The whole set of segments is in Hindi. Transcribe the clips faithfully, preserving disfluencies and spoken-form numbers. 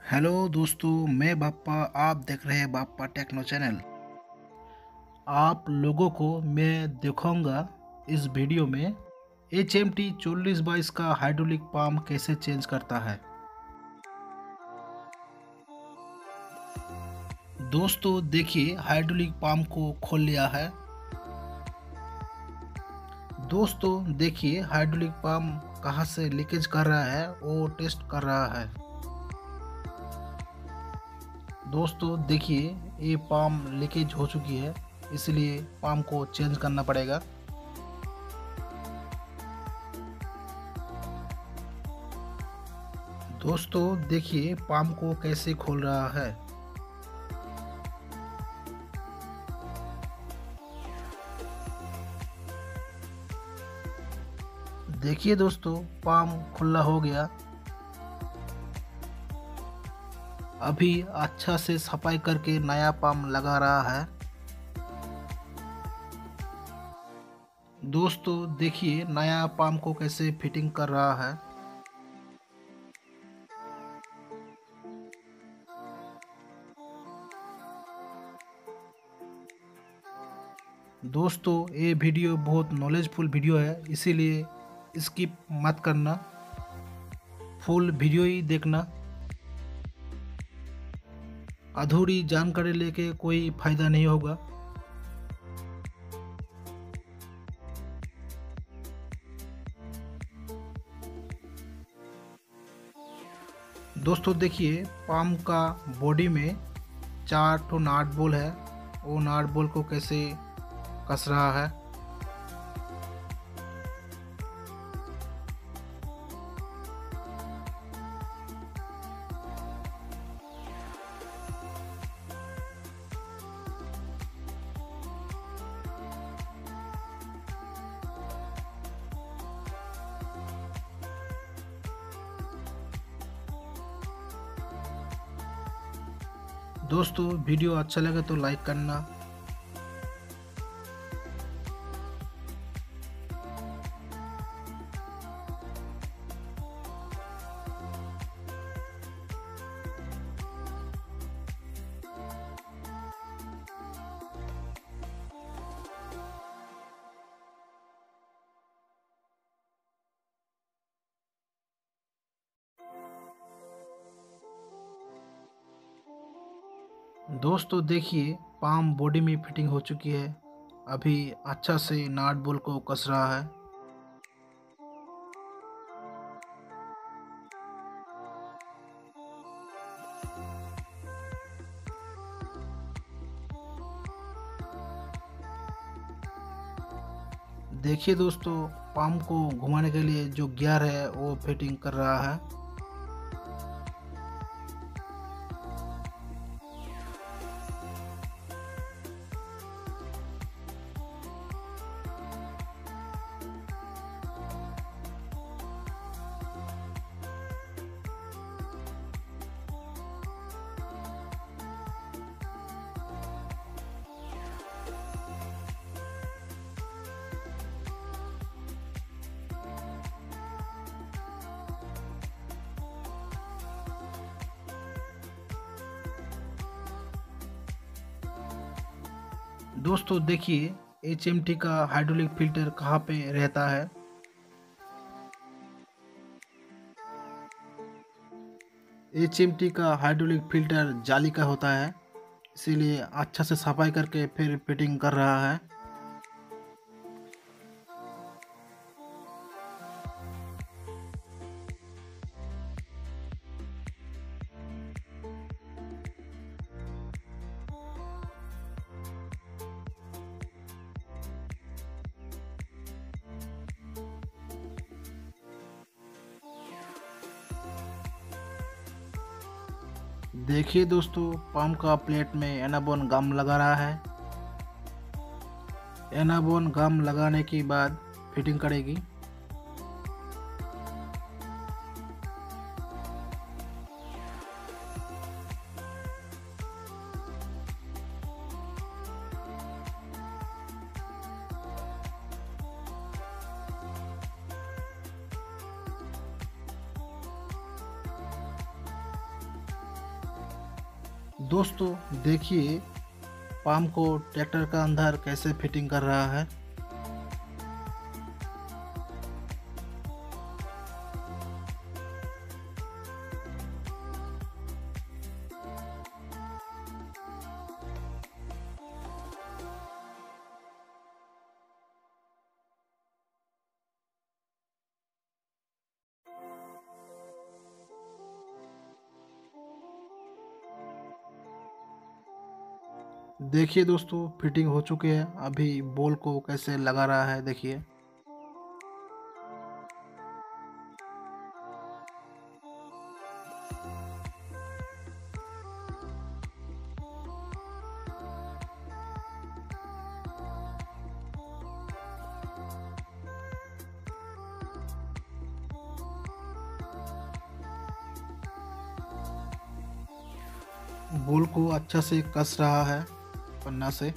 हेलो दोस्तों, मैं बाप्पा। आप देख रहे हैं बाप्पा टेक्नो चैनल। आप लोगों को मैं दिखाऊंगा इस वीडियो में एच एम टी चौलीस बाईस का हाइड्रोलिक पंप कैसे चेंज करता है। दोस्तों देखिए, हाइड्रोलिक पंप को खोल लिया है। दोस्तों देखिए, हाइड्रोलिक पंप कहाँ से लीकेज कर रहा है वो टेस्ट कर रहा है। दोस्तों देखिए, ये पंप लीकेज हो चुकी है, इसलिए पंप को चेंज करना पड़ेगा। दोस्तों देखिए, पंप को कैसे खोल रहा है। देखिए दोस्तों, पंप खुला हो गया। अभी अच्छा से सफाई करके नया पंप लगा रहा है। दोस्तों देखिए, नया पंप को कैसे फिटिंग कर रहा है। दोस्तों ये वीडियो बहुत नॉलेजफुल वीडियो है, इसीलिए स्किप मत करना, फुल वीडियो ही देखना। अधूरी जानकारी लेके कोई फायदा नहीं होगा। दोस्तों देखिए, पंप का बॉडी में चार ठो नाट बोल्ट है, वो नाट बोल्ट को कैसे कस रहा है। दोस्तों वीडियो अच्छा लगे तो लाइक करना। दोस्तों देखिए, पंप बॉडी में फिटिंग हो चुकी है। अभी अच्छा से नाट बोल्ट को कस रहा है। देखिए दोस्तों, पंप को घुमाने के लिए जो गियर है वो फिटिंग कर रहा है। दोस्तों देखिए, एच एम टी का हाइड्रोलिक फिल्टर कहाँ पे रहता है। एच एम टी का हाइड्रोलिक फिल्टर जाली का होता है, इसीलिए अच्छा से सफाई करके फिर फिटिंग कर रहा है। देखिए दोस्तों, पंप का प्लेट में एनाबोन गम लगा रहा है। एनाबोन गम लगाने के बाद फिटिंग करेगी। दोस्तों देखिए पाम को ट्रैक्टर का अंदर कैसे फिटिंग कर रहा है। देखिए दोस्तों फिटिंग हो चुकी है। अभी बॉल को कैसे लगा रहा है देखिए। बॉल को अच्छा से कस रहा है पन्ना से।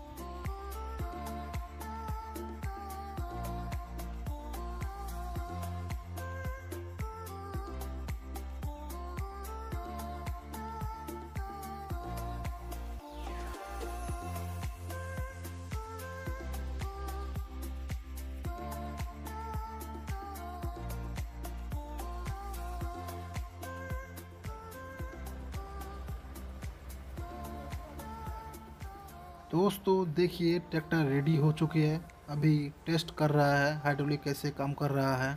दोस्तों देखिए ट्रैक्टर रेडी हो चुकी है। अभी टेस्ट कर रहा है हाइड्रोलिक कैसे काम कर रहा है।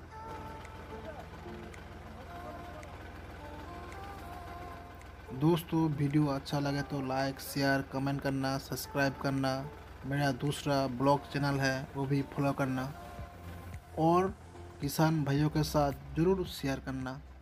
दोस्तों वीडियो अच्छा लगे तो लाइक शेयर कमेंट करना, सब्सक्राइब करना। मेरा दूसरा ब्लॉग चैनल है वो भी फॉलो करना और किसान भाइयों के साथ ज़रूर शेयर करना।